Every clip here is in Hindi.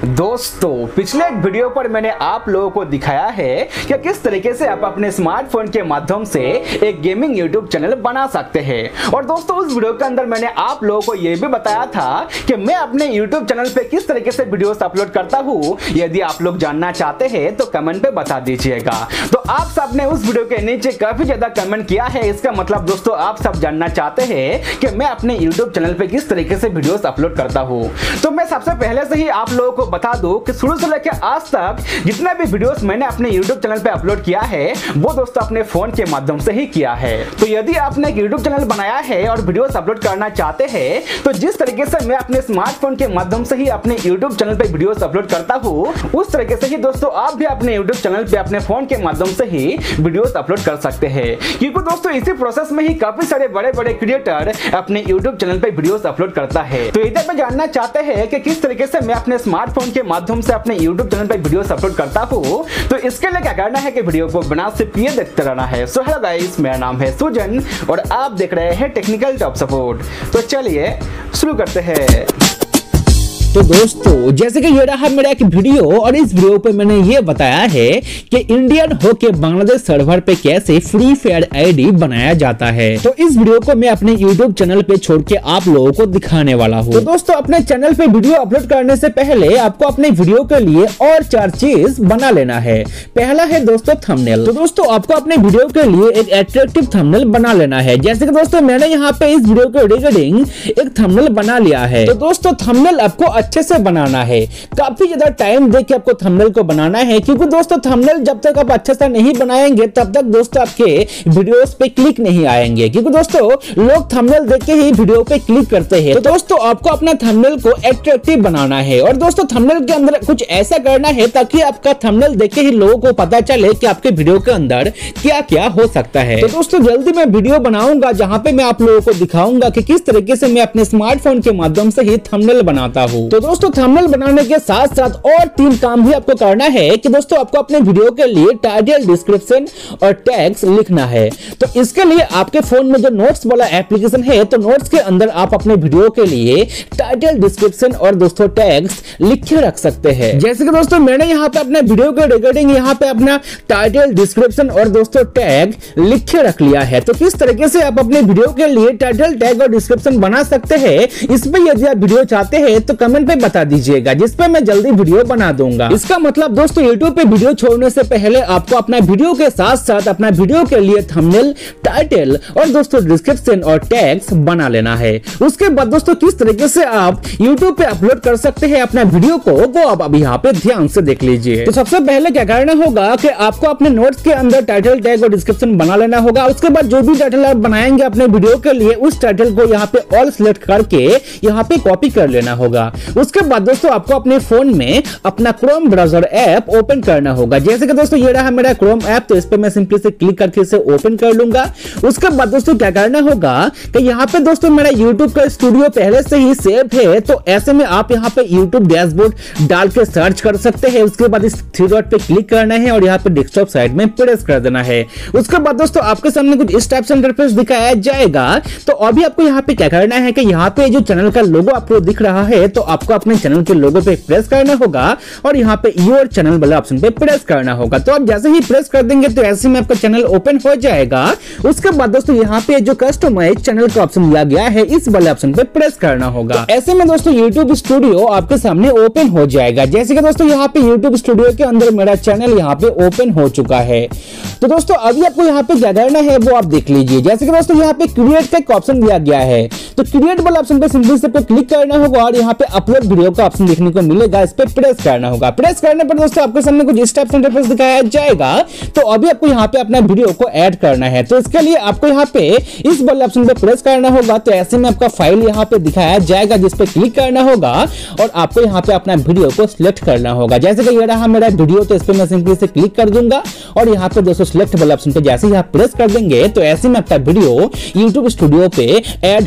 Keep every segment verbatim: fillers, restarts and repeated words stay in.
दोस्तों पिछले एक वीडियो पर मैंने आप लोगों को दिखाया है कि किस तरीके से आप अपने स्मार्टफोन के माध्यम से एक गेमिंग यूट्यूब चैनल बना सकते हैं। और दोस्तों उस वीडियो के अंदर मैंने आप लोगों को यह भी बताया था कि मैं अपने यूट्यूब चैनल पे किस तरीके से वीडियोस अपलोड करता हूँ। यदि आप लोग जानना चाहते हैं तो कमेंट पे बता दीजिएगा। तो आप सब ने उस वीडियो के नीचे काफी ज्यादा कमेंट किया है। इसका मतलब दोस्तों आप सब जानना चाहते हैं कि मैं अपने यूट्यूब चैनल पे किस तरीके से वीडियोस अपलोड करता हूँ। तो मैं सबसे पहले से ही आप लोगों को बता दूं कि शुरू से लेकर आज तक जितने भी वीडियोस मैंने अपने YouTube चैनल पे अपलोड किया है वो दोस्तों अपने फोन के माध्यम से ही किया है। तो यदि आपने एक YouTube चैनल बनाया है और वीडियोस अपलोड करना चाहते हैं तो जिस तरीके से मैं अपने स्मार्टफोन के माध्यम से ही अपने YouTube चैनल पे वीडियोस अपलोड करता हूँ उस तरीके से ही दोस्तों आप भी अपने YouTube चैनल पे अपने फोन के माध्यम से ही वीडियोस अपलोड कर सकते हैं। क्योंकि दोस्तों इसी प्रोसेस में ही काफी सारे बड़े बड़े क्रिएटर अपने YouTube चैनल पे वीडियोस अपलोड करता है। तो इधर पे जानना चाहते हैं कि किस तरीके से मैं अपने स्मार्टफोन के माध्यम से अपने YouTube चैनल पर वीडियोस अपलोड करता हूँ। तो इसके लिए क्या करना है कि वीडियो को बिना स्किप किए देखते रहना है। सो हेलो गाइस, मेरा नाम है सुजन और आप देख रहे हैं टेक्निकल टॉप सपोर्ट। तो चलिए शुरू करते हैं। तो दोस्तों जैसे कि ये रहा मेरा एक वीडियो और इस वीडियो पे मैंने ये बताया है कि इंडियन होके बांग्लादेश सर्वर पे कैसे फ्री फायर आईडी बनाया जाता है। तो इस वीडियो को मैं अपने यूट्यूब चैनल पे छोड़ के आप लोगों को दिखाने वाला हूँ। तो दोस्तों अपने चैनल पे वीडियो अपलोड करने से पहले आपको अपने वीडियो के लिए और चार चीज बना लेना है। पहला है दोस्तों थंबनेल। तो दोस्तों आपको अपने वीडियो के लिए एक अट्रैक्टिव थंबनेल बना लेना है। जैसे कि दोस्तों मैंने यहाँ पे इस वीडियो के रिगार्डिंग एक थंबनेल बना लिया है। तो दोस्तों थंबनेल आपको अच्छे से बनाना है, काफी ज्यादा टाइम देके आपको थंबनेल को बनाना है। क्योंकि दोस्तों थंबनेल जब तक आप अच्छे से नहीं बनाएंगे तब तक दोस्तों आपके वीडियोस पे क्लिक नहीं आएंगे। क्योंकि दोस्तों लोग थंबनेल देख के ही वीडियो पे क्लिक करते हैं। तो दोस्तों आपको अपना थंबनेल को अट्रैक्टिव बनाना है और दोस्तों थंबनेल के अंदर कुछ ऐसा करना है ताकि आपका थंबनेल देख के ही लोगों को पता चले कि आपके वीडियो के अंदर क्या क्या हो सकता है। तो दोस्तों जल्दी मैं वीडियो बनाऊंगा जहां पे मैं आप लोगों को दिखाऊंगा कि किस तरीके से मैं अपने स्मार्टफोन के माध्यम से ही थंबनेल बनाता हूं। तो दोस्तों थंबनेल बनाने के साथ साथ और तीन काम भी आपको करना है कि दोस्तों आपको अपने वीडियो के लिए टाइटल, डिस्क्रिप्शन और टैग्स लिखना है। तो इसके लिए आपके फोन में जो नोट्स वाला एप्लीकेशन है तो नोट्स के अंदर आप अपने वीडियो के लिए टाइटल, डिस्क्रिप्शन और दोस्तों टैग्स लिख के रख सकते हैं। जैसे कि दोस्तों मैंने यहाँ पे अपने वीडियो के रिगार्डिंग यहाँ पे अपना टाइटल, डिस्क्रिप्शन और दोस्तों टैग लिख के रख लिया है। तो किस तरीके से आप अपने वीडियो के लिए टाइटल, टैग और डिस्क्रिप्शन बना सकते हैं इसमें यदि आप वीडियो चाहते हैं तो कमेंट पे बता दीजिएगा जिस पे मैं जल्दी वीडियो बना दूंगा। इसका मतलब दोस्तों YouTube पे वीडियो छोड़ने से पहले आपको अपना वीडियो के साथ साथ अपना वीडियो के लिए थंबनेल, टाइटल और दोस्तों डिस्क्रिप्शन और टैग्स बना लेना है। उसके बाद दोस्तों किस तरीके से आप YouTube पे अपलोड कर सकते हैं अपना वीडियो को वो आप अभी यहाँ पे ध्यान से देख लीजिए। तो सबसे पहले क्या करना होगा कि आपको अपने नोट्स के अंदर टाइटल, टैग और डिस्क्रिप्शन बना लेना होगा। उसके बाद जो भी टाइटल आप बनाएंगे अपने वीडियो के लिए उस टाइटल को यहाँ पे ऑल सिलेक्ट करके यहाँ पे कॉपी कर लेना होगा। उसके बाद दोस्तों आपको अपने फोन में अपना क्रोम ब्राउजर ऐप ओपन करना होगा। जैसे कि दोस्तों ये रहा मेरा क्रोम ऐप, तो इस पे मैं सिंपली से क्लिक करके इसे ओपन कर लूंगा। उसके बाद दोस्तों क्या करना होगा कि यहाँ पे दोस्तों मेरा YouTube का स्टूडियो पहले से ही सेव है। तो ऐसे में आप यहाँ पे YouTube डैशबोर्ड डाल के सर्च कर सकते हैं। उसके बाद इस थ्री डॉट पे क्लिक करना है और यहाँ पे डेस्कटॉप साइड में प्रेस कर देना है। उसके बाद दोस्तों आपके सामने कुछ इस टाइप से इंटरफेस दिखाया जाएगा। तो अभी आपको यहाँ पे क्या करना है कि यहाँ पे जो चैनल का लोगो आपको दिख रहा है तो आपको अपने चैनल के लोगो पे प्रेस करना होगा और यहाँ पे योर चैनल वाला ऑप्शन पे प्रेस करना होगा। तो आप जैसे ही प्रेस कर देंगे तो ऐसे में आपका चैनल ओपन हो जाएगा। उसके बाद दोस्तों यहाँ पे जो कस्टमाइज चैनल का ऑप्शन दिया गया है इस वाले ऑप्शन पे प्रेस करना होगा। ऐसे में दोस्तों YouTube स्टूडियो आपके सामने ओपन हो जाएगा। जैसे कि दोस्तों यहाँ पे YouTube स्टूडियो के अंदर मेरा चैनल यहाँ पे ओपन हो चुका है। तो दोस्तों अभी आपको यहाँ पे क्या करना है वो आप देख लीजिए। जैसे कि दोस्तों यहाँ पे क्रिएट का एक ऑप्शन दिया गया है तो क्रिएट वाला ऑप्शन पे सिंपली से पे क्लिक करना होगा और यहाँ पे अपलोड वीडियो का ऑप्शन देखने को मिलेगा। इस पे प्रेस करना होगा। प्रेस करने पर दोस्तों आपके सामने कुछ इस टाइप से इंटरफेस दिखाया जाएगा। तो अभी आपको यहाँ पे अपना वीडियो को ऐड करना है। तो इसके लिए आपको यहाँ पे इस वाले ऑप्शन पे प्रेस करना होगा। तो ऐसे में आपका फाइल यहाँ पे दिखाया जाएगा जिस पे क्लिक करना होगा और आपको यहाँ पे अपना वीडियो को सिलेक्ट करना होगा। जैसे कि ये रहा मेरा वीडियो तो इस पे मैं सिंपली से क्लिक कर दूंगा और यहाँ पे दोस्तों सिलेक्ट वाले ऑप्शन पे जैसे ही आप प्रेस कर देंगे तो ऐसे में आपका वीडियो YouTube स्टूडियो पे ऐड हो जाएगा।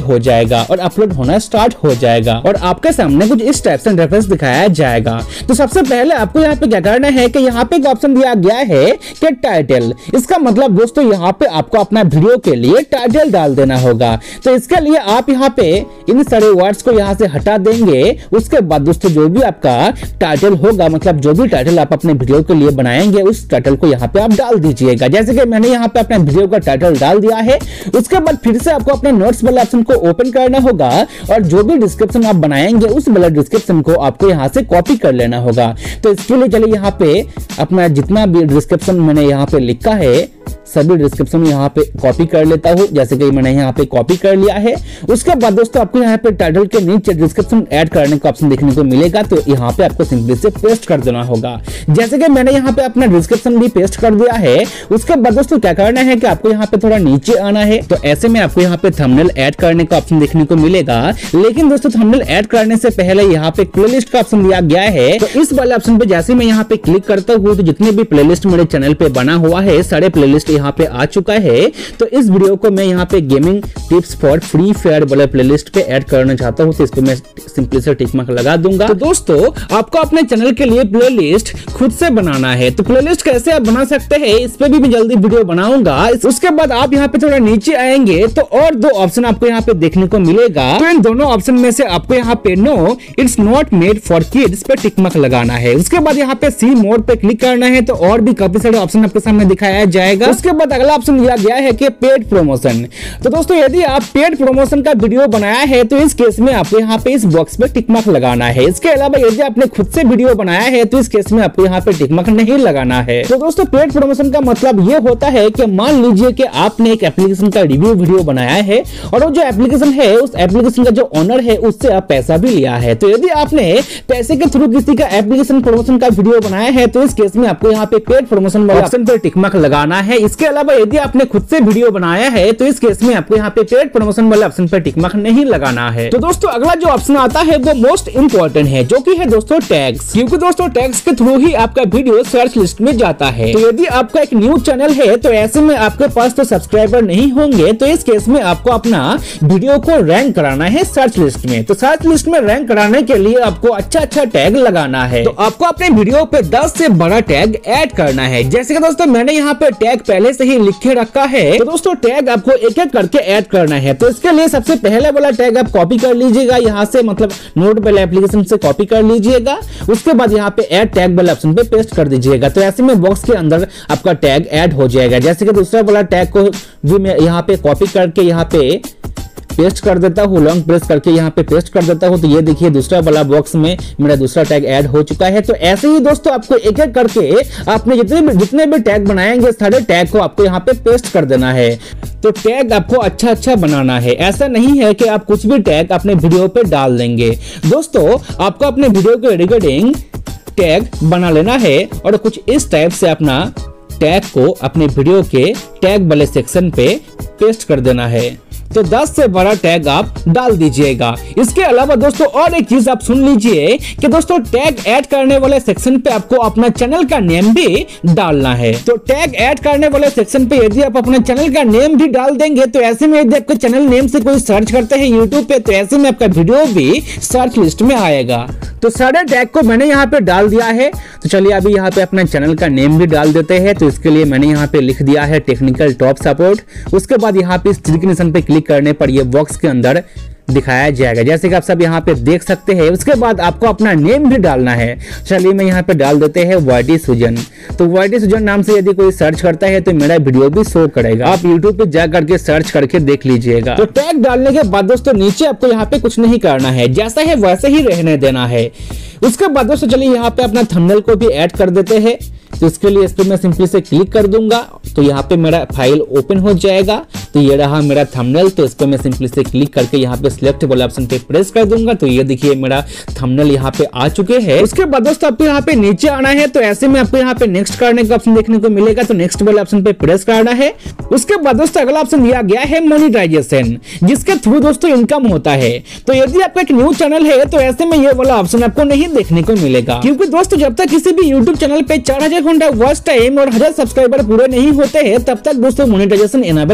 जाएगा और अपलोड होना स्टार्ट हो जाएगा और आपके सामने कुछ इस टाइप से इंटरफेस दिखाया जाएगा। तो सबसे पहले आपको यहाँ पे क्या करना है कि यहाँ पे एक ऑप्शन दिया गया है कि टाइटल। इसका मतलब दोस्तों यहाँ पे आपको अपना वीडियो के लिए टाइटल डाल देना होगा। तो इसके लिए आप यहाँ पे इन सारे वर्ड्स को यहाँ से हटा देंगे। उसके बाद दोस्तों जो भी आपका टाइटल होगा, मतलब जो भी टाइटल आप अपने वीडियो के लिए बनाएंगे उस टाइटल को यहाँ पे आप डाल दीजिएगा। जैसे कि मैंने यहाँ पे अपने वीडियो का टाइटल डाल दिया है। उसके बाद फिर से आपको अपने नोट्स वाले ऑप्शन को ओपन करना होगा और जो भी डिस्क्रिप्शन आप बनाएंगे उस वाले डिस्क्रिप्शन को आपको यहाँ से कॉपी कर लेना होगा। तो इसके लिए चलिए यहाँ पे अपना जितना भी डिस्क्रिप्शन मैंने यहाँ पे लिखा है सभी डिस्क्रिप्शन यहाँ पे कॉपी कर लेता हूँ। जैसे कि मैंने यहाँ पे कॉपी कर लिया है। उसके बाद दोस्तों आपको यहाँ पे टाइटल के नीचे डिस्क्रिप्शन ऐड करने का ऑप्शन देखने को मिलेगा। तो यहाँ पे आपको सिंपली से पेस्ट कर देना होगा। जैसे कि मैंने यहाँ पे अपना डिस्क्रिप्शन भी पेस्ट कर दिया है। उसके बाद दोस्तों क्या करना है कि आपको यहाँ पे थोड़ा नीचे आना है। तो ऐसे में आपको यहाँ पे थंबनेल ऐड करने का ऑप्शन देखने को मिलेगा। लेकिन दोस्तों थंबनेल ऐड करने से पहले यहाँ पे प्लेलिस्ट का ऑप्शन दिया गया है। तो इस वाले ऑप्शन पे जैसे मैं यहाँ पे क्लिक करता हूँ तो जितने भी प्लेलिस्ट मेरे चैनल पे बना हुआ है सारे प्लेलिस्ट यहाँ पे आ चुका है। तो इस वीडियो को मैं यहाँ पे gaming tips for Free Fire वाले प्लेलिस्ट पे ऐड करना चाहता हूँ। तो इस पे मैं सिंपली से टिक मार्क लगा दूंगा। तो दोस्तों आपको अपने चैनल के लिए प्लेलिस्ट खुद से बनाना है। तो प्लेलिस्ट कैसे आप बना सकते हैं इस पे भी मैं जल्दी वीडियो बनाऊंगा। उसके बाद आप यहाँ पे थोड़ा नीचे आएंगे तो और दो ऑप्शन आपको यहाँ पे देखने को मिलेगा। तो इन दोनों ऑप्शन में से आपको यहाँ पे no it's not made for kids पे टिक मार्क लगाना है। उसके बाद यहाँ पे सी मोड पे क्लिक करना है। तो और भी काफी सारे ऑप्शन आपके सामने दिखाया जाएगा। उसके बाद अगला ऑप्शन दिया गया है कि पेड प्रमोशन। तो दोस्तों यदि आप पेड प्रमोशन का वीडियो बनाया है तो इस केस में आपको यहाँ पे इस बॉक्स पे टिक मार्क लगाना है। इसके अलावा यदि आपने खुद से वीडियो बनाया है तो इस केस में आपको यहाँ पे टिक मार्क नहीं लगाना है। तो दोस्तों पेड प्रमोशन का मतलब ये होता है कि मान लीजिए कि आपने एक एप्लीकेशन का रिव्यू वीडियो बनाया है और वो जो एप्लीकेशन है उस एप्लीकेशन का जो ओनर है उससे आप पैसा भी लिया है। तो यदि आपने पैसे के थ्रू किसी का एप्लीकेशन प्रमोशन का वीडियो बनाया है तो इस केस में आपको यहाँ पे पेड प्रमोशन वाले ऑप्शन पे टिक मार्क लगाना है। इसके अलावा यदि आपने खुद से वीडियो बनाया है तो इस केस में आपको यहाँ पे पेड प्रमोशन वाले ऑप्शन पर टिक मार्क नहीं लगाना है। तो दोस्तों अगला जो ऑप्शन आता है वो मोस्ट इंपॉर्टेंट है जो कि है दोस्तों टैग्स। क्योंकि दोस्तों टैग्स के थ्रू ही आपका वीडियो सर्च लिस्ट में जाता है। तो यदि आपका एक न्यूज चैनल है तो ऐसे में आपके पास तो सब्सक्राइबर नहीं होंगे। तो इस केस में आपको अपना वीडियो को रैंक कराना है सर्च लिस्ट में। तो सर्च लिस्ट में रैंक कराने के लिए आपको अच्छा अच्छा टैग लगाना है। तो आपको अपने वीडियो पे दस से बड़ा टैग ऐड करना है। जैसे कि दोस्तों मैंने यहाँ पे टैग पहले से ही लिख के रखा है। तो दोस्तों टैग आपको एक एक करके ऐड करना है। तो इसके लिए सबसे पहले वाला टैग आप कॉपी कर लीजिएगा यहाँ से, मतलब नोट वाले एप्लीकेशन से कॉपी कर लीजिएगा। उसके बाद यहाँ पे ऐड टैग वाले ऑप्शन पे पेस्ट कर दीजिएगा। तो ऐसे में बॉक्स के अंदर आपका टैग ऐड हो जाएगा। जैसे कि दूसरा वाला टैग को भी मैं यहाँ पे कॉपी करके यहाँ पे पेस्ट कर देता हूँ, लॉन्ग प्रेस करके यहाँ पे पेस्ट कर देता हूँ। तो ये देखिए दूसरा वाला बॉक्स में मेरा दूसरा टैग ऐड हो चुका है। तो ऐसे ही दोस्तों आपको एक एक करके आपने जितने भी जितने भी टैग बनाएंगे सारे टैग को आपको यहाँ पे पेस्ट कर देना है। तो टैग आपको अच्छा अच्छा बनाना है। ऐसा नहीं है कि आप कुछ भी टैग अपने वीडियो पे डाल देंगे। दोस्तों आपको अपने वीडियो के रिगार्डिंग टैग बना लेना है और कुछ इस टाइप से अपना टैग को अपने वीडियो के टैग वाले सेक्शन पे पेस्ट कर देना है। तो दस से बड़ा टैग आप डाल दीजिएगा। इसके अलावा दोस्तों और एक चीज आप सुन लीजिए कि दोस्तों टैग ऐड करने वाले सेक्शन पे आपको अपना चैनल का नेम भी डालना है। तो टैग ऐड करने वाले सेक्शन पे यदि आप अपने चैनल का नेम भी डाल देंगे तो ऐसे में यदि आपके चैनल नेम से कोई सर्च करते हैं यूट्यूब पे तो ऐसे में आपका वीडियो भी सर्च लिस्ट में आएगा। तो सारे टैग को मैंने यहाँ पे डाल दिया है। तो चलिए अभी यहाँ पे अपना चैनल का नेम भी डाल देते हैं। तो इसके लिए मैंने यहाँ पे लिख दिया है टेक्निकल टॉप सपोर्ट। उसके बाद यहाँ पे इस क्लिक निशान पे क्लिक करने पर ये बॉक्स के अंदर दिखाया जाएगा, जैसे कि आप सब यहाँ पे देख सकते हैं। उसके बाद आपको अपना नेम भी डालना है। चलिए मैं यहाँ पे डाल देते हैं वाईटी सुजन। तो वाईटी सुजन नाम से यदि कोई सर्च करता है तो मेरा वीडियो भी शो करेगा। आप यूट्यूब पे जा करके सर्च करके देख लीजिएगा। तो टैग डालने के बाद दोस्तों नीचे आपको यहाँ पे कुछ नहीं करना है, जैसा है वैसे ही रहने देना है। उसके बाद दोस्तों चलिए यहाँ पे अपना थंबनेल को भी ऐड कर देते हैं। तो इसके लिए इस पे मैं सिंपली से क्लिक कर दूंगा तो यहाँ पे मेरा फाइल ओपन हो जाएगा। तो ये रहा मेरा थंबनेल। तो इस पे मैं सिंपली से क्लिक करके यहाँ पे सिलेक्ट वाले ऑप्शन पे प्रेस कर दूंगा। तो ये देखिए मेरा थंबनेल यहाँ पे आ चुके हैं। उसके बाद दोस्तों आपको यहाँ पे नीचे आना है। तो ऐसे में आपको यहाँ पे नेक्स्ट करने का ऑप्शन देखने को मिलेगा। तो नेक्स्ट वाले ऑप्शन पे प्रेस करना है। उसके बाद दोस्तों अगला ऑप्शन दिया गया है मोनेटाइजेशन, जिसके थ्रू दोस्तों इनकम होता है। तो यदि आपका एक न्यूज चैनल है तो ऐसे में ये वाला ऑप्शन आपको नहीं देखने को मिलेगा, क्योंकि दोस्तों जब तक किसी भी यूट्यूब चैनल पे चार हजार घंटा वॉच टाइम और हजार सब्सक्राइबर पूरे नहीं होते हैं तब तक दोस्तों मोनेटाइजेशन इनेबल नहीं होता।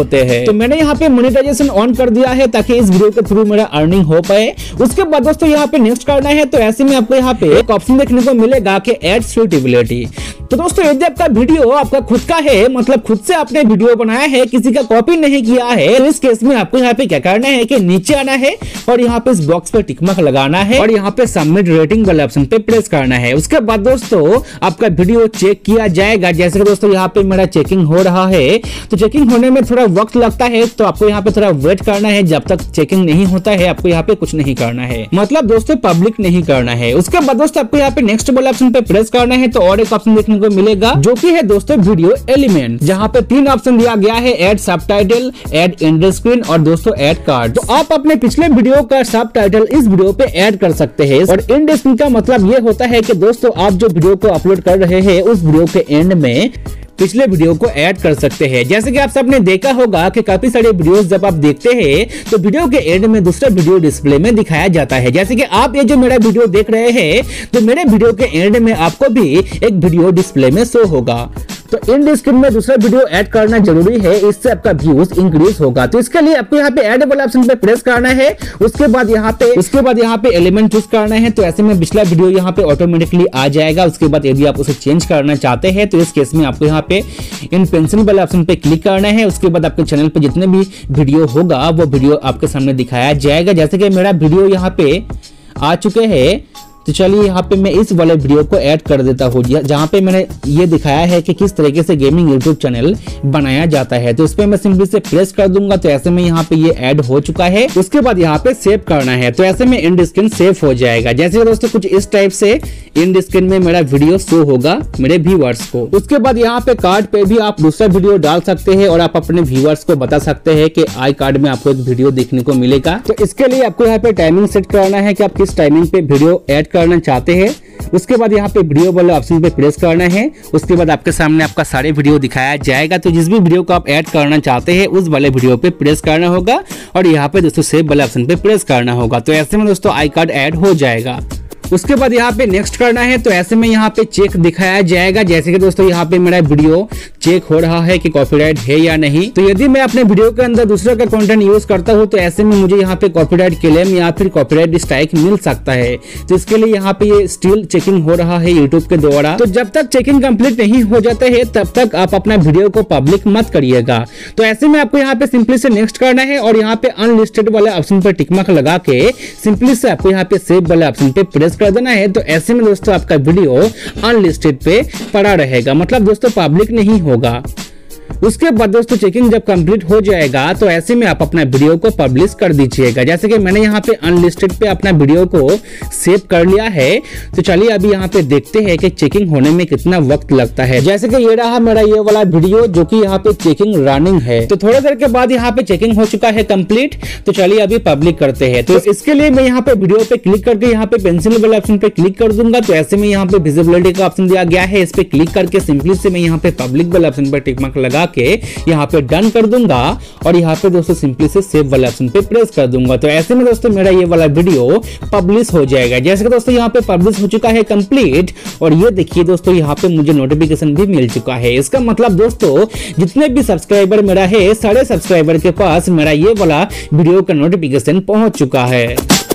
होते हैं। तो मैंने यहाँ पे मोनेटाइजेशन ऑन कर दिया है ताकि इस वीडियो के थ्रू मेरा अर्निंग हो पाए। उसके बाद दोस्तों यहाँ पे नेक्स्ट करना है, तो ऐसे में आपको यहाँ पे एक ऑप्शन देखने को मिलेगा कि एड सूटेबिलिटी। तो दोस्तों यदि आपका वीडियो आपका खुद का है, मतलब खुद से आपने वीडियो बनाया है, किसी का कॉपी नहीं किया है, तो इस केस में आपको यहाँ पे क्या करना है कि नीचे आना है और यहाँ पे इस बॉक्स पे टिक मार्क लगाना है और यहाँ पे सबमिट रेटिंग वाले ऑप्शन पे प्रेस करना है। उसके बाद दोस्तों आपका वीडियो चेक किया जाएगा। जैसे कि दोस्तों यहाँ पे मेरा चेकिंग हो रहा है, तो चेकिंग होने में थोड़ा वक्त लगता है, तो आपको यहाँ पे थोड़ा वेट करना है। जब तक चेकिंग नहीं होता है आपको यहाँ पे कुछ नहीं करना है, मतलब दोस्तों पब्लिक नहीं करना है। उसके बाद दोस्तों आपको यहाँ पे नेक्स्ट वाले ऑप्शन पे प्रेस करना है, तो और एक ऑप्शन देखने को मिलेगा जो कि है दोस्तों वीडियो एलिमेंट, जहाँ पे तीन ऑप्शन दिया गया है, add subtitle, add end screen और दोस्तों ऐड कार्ड। तो आप अपने पिछले वीडियो का सबटाइटल इस वीडियो पे ऐड कर सकते हैं। और एंड स्क्रीन का मतलब ये होता है कि दोस्तों आप जो वीडियो को अपलोड कर रहे हैं उस वीडियो के एंड में पिछले वीडियो को ऐड कर सकते हैं। जैसे कि आप सबने देखा होगा कि काफी सारे वीडियोस जब आप देखते हैं तो वीडियो के एंड में दूसरा वीडियो डिस्प्ले में दिखाया जाता है। जैसे कि आप ये जो मेरा वीडियो देख रहे हैं, तो मेरे वीडियो के एंड में आपको भी एक वीडियो डिस्प्ले में शो होगा। तो एंड स्क्रीन में दूसरा वीडियो ऐड करना जरूरी है, इससे आपका व्यूज इंक्रीज होगा। तो इसके लिए आपको यहाँ पे ऐड वाला ऑप्शन पे प्रेस करना है। उसके बाद यहाँ पे उसके बाद यहाँ पे एलिमेंट चूज करना है, तो ऐसे में पिछला वीडियो यहाँ पे ऑटोमेटिकली आ जाएगा। उसके बाद यदि आप उसे चेंज करना चाहते हैं तो इस केस में आपको यहाँ पे इन पेंसिल वाले ऑप्शन पे क्लिक करना है। उसके बाद आपके चैनल पे जितने भी वीडियो होगा वो वीडियो आपके सामने दिखाया जाएगा। जैसे कि मेरा वीडियो यहाँ पे आ चुके हैं, तो चलिए यहाँ पे मैं इस वाले वीडियो को ऐड कर देता हूँ, जहाँ पे मैंने ये दिखाया है कि किस तरीके से गेमिंग यूट्यूब चैनल बनाया जाता है। तो इस पे मैं सिंपली से प्रेस कर दूंगा, तो ऐसे में यहाँ पे ये ऐड हो चुका है। उसके बाद यहाँ पे सेव करना है, तो ऐसे में एंड स्क्रीन सेव हो जाएगा। जैसे दोस्तों कुछ इस टाइप से एंड स्क्रीन में मेरा वीडियो शो होगा मेरे व्यूअर्स को। उसके बाद यहाँ पे कार्ड पे भी आप दूसरा वीडियो डाल सकते हैं और आप अपने व्यूअर्स को बता सकते हैं कि आई कार्ड में आपको एक वीडियो देखने को मिलेगा। तो इसके लिए आपको यहाँ पे टाइमिंग सेट करना है कि आप किस टाइमिंग पे वीडियो ऐड करना चाहते हैं। उसके बाद यहाँ पे वीडियो वाले ऑप्शन पे प्रेस करना है। उसके बाद आपके सामने आपका सारे वीडियो दिखाया जाएगा। तो जिस भी वीडियो को आप ऐड करना चाहते हैं उस वाले वीडियो पे प्रेस करना होगा और यहाँ पे दोस्तों सेव वाले ऑप्शन पे प्रेस करना होगा। तो ऐसे में दोस्तों आई कार्ड ऐड हो जाएगा। उसके बाद यहाँ पे नेक्स्ट करना है, तो ऐसे में यहाँ पे चेक दिखाया जाएगा। जैसे कि दोस्तों यहाँ पे मेरा वीडियो चेक हो रहा है कि कॉपीराइट है या नहीं। तो यदि मैं अपने वीडियो के अंदर दूसरे का कंटेंट यूज करता हूँ तो ऐसे में मुझे यहाँ पे कॉपीराइट क्लेम या फिर कॉपीराइट स्ट्राइक मिल सकता है। तो इसके लिए यहाँ पे ये स्टिल चेकिंग हो रहा है यूट्यूब के द्वारा। तो जब तक चेकिंग कंप्लीट नहीं हो जाते है तब तक आप अपना वीडियो को पब्लिक मत करिएगा। तो ऐसे में आपको यहाँ पे सिंपली से नेक्स्ट करना है और यहाँ पे अनलिस्टेड वाले ऑप्शन पर टिक मार्क लगा के सिंपली से आपको यहाँ पे सेव वाले ऑप्शन पे प्रेस कर देना है। तो ऐसे में दोस्तों आपका वीडियो अनलिस्टेड पे पड़ा रहेगा, मतलब दोस्तों पब्लिक नहीं होगा। उसके बाद दोस्तों चेकिंग जब कंप्लीट हो जाएगा तो ऐसे में आप अपना वीडियो को पब्लिश कर दीजिएगा। जैसे कि मैंने यहाँ पे अनलिस्टेड पे अपना वीडियो को सेव कर लिया है। तो चलिए अभी यहाँ पे देखते हैं कि चेकिंग होने में कितना वक्त लगता है। जैसे कि ये रहा मेरा ये वाला वीडियो जो कि यहाँ पे चेकिंग रनिंग है। तो थोड़ी देर के बाद यहाँ पे चेकिंग हो चुका है कंप्लीट। तो चलिए अभी पब्लिक करते हैं। तो इसके लिए मैं यहाँ पे वीडियो पे क्लिक करके यहाँ पे पेंसिल वाले ऑप्शन पे क्लिक कर दूंगा। तो ऐसे में यहाँ पे विजिबिलिटी का ऑप्शन दिया गया है, इस पे क्लिक करके सिंपली से मैं यहाँ पे पब्लिक वाले ऑप्शन पर टिक मार्क लगा के यहाँ पे डन कर दूंगा और यहाँ पे दोस्तों सिंपली से सेव वाले ऑप्शन पे प्रेस कर दूंगा। तो ऐसे में दोस्तों मेरा ये वाला वीडियो पब्लिश हो जाएगा। जैसे कि दोस्तों यहाँ पे पब्लिश हो चुका है कंप्लीट और ये देखिए दोस्तों यहाँ पे मुझे नोटिफिकेशन भी मिल चुका है। इसका मतलब दोस्तों जितने भी सब्सक्राइबर मेरा है सारे सब्सक्राइबर के पास मेरा ये वाला वीडियो का नोटिफिकेशन पहुंच चुका है।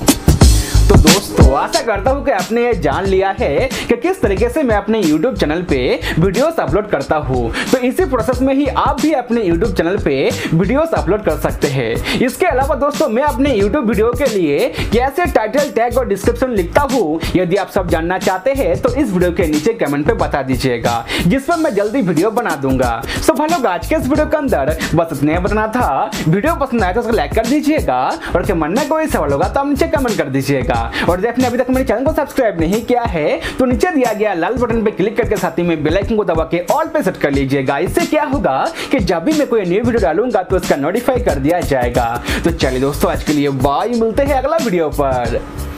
तो दोस्तों आशा करता हूँ कि आपने ये जान लिया है कि किस तरीके से मैं अपने YouTube चैनल पे वीडियोस अपलोड करता हूँ। तो इसी प्रोसेस में ही आप भी अपने YouTube चैनल पे वीडियोस अपलोड कर सकते हैं। इसके अलावा दोस्तों मैं अपने YouTube वीडियो के लिए कैसे टाइटल, टैग और डिस्क्रिप्शन लिखता हूँ यदि आप सब जानना चाहते हैं तो इस वीडियो के नीचे कमेंट पे बता दीजिएगा, जिस पर मैं जल्दी वीडियो बना दूंगा। सो भाई लोग आज के इस वीडियो के अंदर बस इतने बताना था। वीडियो पसंद आया तो उसको लाइक कर दीजिएगा और अगर मन में कोई सवाल होगा तो आप नीचे कमेंट कर दीजिएगा। और यदि आपने अभी तक मेरे चैनल को सब्सक्राइब नहीं किया है तो नीचे दिया गया लाल बटन पे क्लिक करके साथ ही में बेल आइकन को दबा के ऑल पे सेट कर लीजिएगा। इससे क्या होगा कि जब भी मैं कोई न्यू वीडियो डालूंगा तो इसका नोटिफाई कर दिया जाएगा। तो चलिए दोस्तों आज के लिए बाय, मिलते हैं अगला वीडियो पर।